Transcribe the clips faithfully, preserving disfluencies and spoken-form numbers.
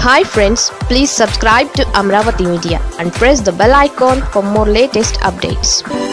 Hi friends, please subscribe to Amaravathi Media and press the bell icon for more latest updates.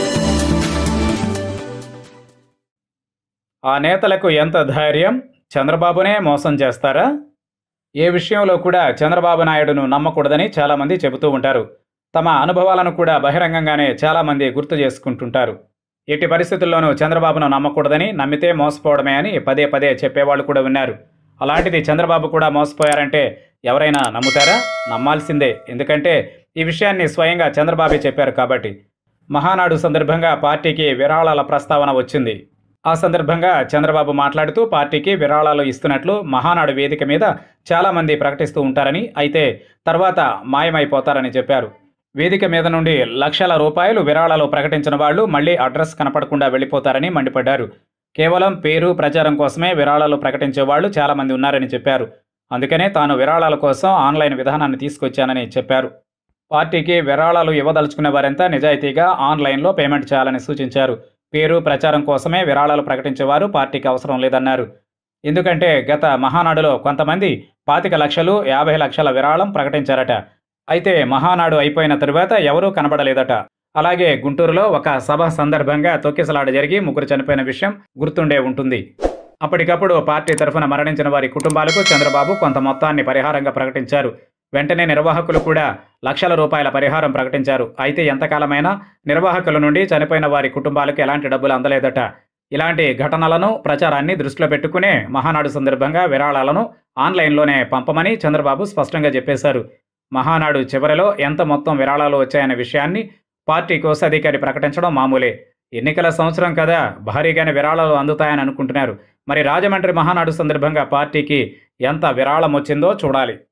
ఆ నేతలకు ఎంత ధైర్యం? చంద్రబాబునే మోసం చేస్తారా? ఏ విషయంలో కూడా చంద్రబాబు నాయుడును నమ్మకూడదని చాలామంది చెబుతూ ఉంటారు. తమ అనుభవాలను కూడా బహిరంగంగానే చాలామంది గుర్తు చేసుకుంటుంటారు. ఎట్టి పరిస్థితుల్లోనూ చంద్రబాబును నమ్మకూడదని, నమ్మితే మోసపోవడమే అని పదే పదే చెప్పేవాళ్ళు కూడా ఉన్నారు. అలాంటిది చంద్రబాబు కూడా మోసపోయారంటే ఎవరైనా నమ్ముతారా? నమ్మాల్సిందే. ఎందుకంటే ఈ విషయాన్ని స్వయంగా చంద్రబాబే చెప్పారు కాబట్టి. మహానాడు సందర్భంగా పార్టీకి విరాళాల ప్రస్తావన వచ్చింది. ఆ సందర్భంగా చంద్రబాబు మాట్లాడుతూ పార్టీకి విరాళాలు ఇస్తున్నట్లు మహానాడు వేదిక మీద చాలామంది ప్రకటిస్తూ ఉంటారని, అయితే తర్వాత మాయమైపోతారని చెప్పారు. వేదిక మీద నుండి లక్షల రూపాయలు విరాళాలు ప్రకటించిన వాళ్లు మళ్లీ అడ్రస్ కనపడకుండా వెళ్లిపోతారని మండిపడ్డారు. కేవలం పేరు ప్రచారం కోసమే విరాళాలు ప్రకటించే వాళ్లు చాలామంది ఉన్నారని చెప్పారు. అందుకనే తాను విరాళాల కోసం ఆన్లైన్ విధానాన్ని తీసుకొచ్చానని చెప్పారు. పార్టీకి విరాళాలు ఇవ్వదలుచుకునే వారంతా నిజాయితీగా ఆన్లైన్లో పేమెంట్ చేయాలని సూచించారు. పేరు ప్రచారం కోసమే విరాళాలు ప్రకటించేవారు పార్టీకి అవసరం లేదన్నారు. ఎందుకంటే గత మహానాడులో కొంతమంది పాతిక లక్షలు యాభై లక్షల విరాళం ప్రకటించారట. అయితే మహానాడు అయిపోయిన తరువాత ఎవరూ కనబడలేదట. అలాగే గుంటూరులో ఒక సభ సందర్భంగా తొక్కిసలాట జరిగి ముగ్గురు చనిపోయిన విషయం గుర్తుండే ఉంటుంది. అప్పటికప్పుడు పార్టీ తరఫున మరణించిన వారి కుటుంబాలకు చంద్రబాబు కొంత మొత్తాన్ని పరిహారంగా ప్రకటించారు. వెంటనే నిర్వాహకులు కూడా లక్షల రూపాయల పరిహారం ప్రకటించారు. అయితే ఎంతకాలమైనా నిర్వాహకుల నుండి చనిపోయిన వారి కుటుంబాలకు ఎలాంటి డబ్బులు అందలేదట. ఇలాంటి ఘటనలను, ప్రచారాన్ని దృష్టిలో పెట్టుకునే మహానాడు సందర్భంగా విరాళాలను ఆన్లైన్లోనే పంపమని చంద్రబాబు స్పష్టంగా చెప్పేశారు. మహానాడు చివరిలో ఎంత మొత్తం విరాళాలు వచ్చాయనే విషయాన్ని పార్టీ కోశాధికారి ప్రకటించడం మామూలే. ఎన్నికల సంవత్సరం కదా, భారీగానే విరాళాలు అందుతాయని అనుకుంటున్నారు. మరి రాజమండ్రి మహానాడు సందర్భంగా పార్టీకి ఎంత విరాళం వచ్చిందో చూడాలి.